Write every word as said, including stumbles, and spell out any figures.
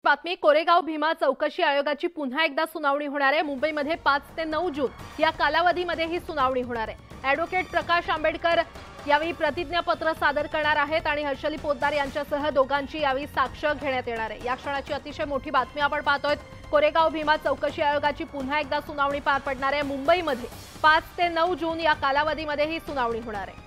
बातमी कोरेगाव भीमा चौकशी आयोगाची पुन्हा एकदा सुनावणी होणार आहे। मुंबईमध्ये पाच ते नऊ जून या कालावधीमध्ये ही सुनावणी होणार आहे। ॲडव्होकेट प्रकाश आंबेडकर यावेळी प्रतिज्ञापत्र सादर करणार आहेत आणि हर्षली पोद्दार यांच्यासह दोघांची यावेळी साक्ष घेण्यात येणार आहे। या क्षणाची अतिशय मोठी बातमी आपण पाहतोय। कोरेगाव भीमा चौकशी आयोगाची पुन्हा एकदा सुनावणी पार पडणार आहे। मुंबईमध्ये पाच ते नऊ जून या कालावधीमध्ये ही सुनावणी होणार आहे।